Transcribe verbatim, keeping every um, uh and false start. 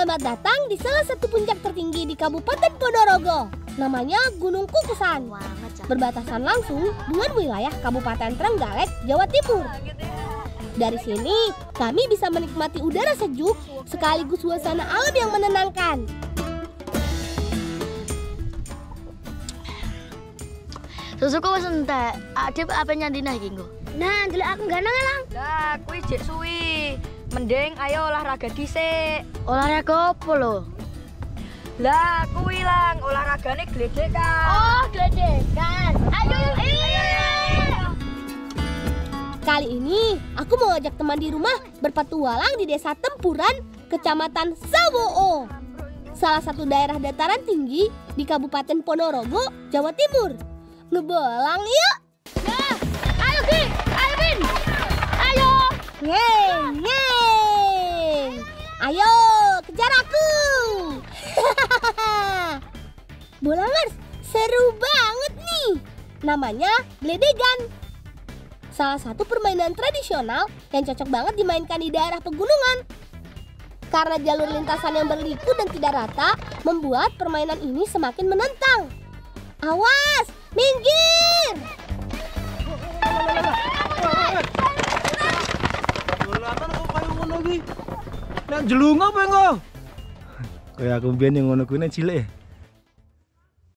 Selamat datang di salah satu puncak tertinggi di Kabupaten Ponorogo. Namanya Gunung Kukusan. Berbatasan langsung dengan wilayah Kabupaten Trenggalek, Jawa Timur. Dari sini, kami bisa menikmati udara sejuk sekaligus suasana alam yang menenangkan. Susuku wis entek. Adip apa nyandina iki nggo? Nah, ndelok aku ganang lang. Lah, kuwi jek suwi. Mending ayo olahraga dhisik. Olahraga apa lho? Lah, kuwi lang olahragane gledekan. Oh, gledekan. Ayo, ayo. Kali ini, aku mau ajak teman di rumah berpetualang di Desa Tempuran, Kecamatan Sawo'o. Salah satu daerah dataran tinggi di Kabupaten Ponorogo, Jawa Timur. Ngebelang yuk! Nah, ayo Ki, ayo Bin. Ayo. Ngeng, ngeng. Ayo, kejar aku. Bolangers, seru banget nih. Namanya gledegan. Salah satu permainan tradisional yang cocok banget dimainkan di daerah pegunungan. Karena jalur lintasan yang berliku dan tidak rata, membuat permainan ini semakin menantang. Awas, minggir! Nek jelunga apa engko? Kayak aku mbiyen yang ngono kuwi nek cilik.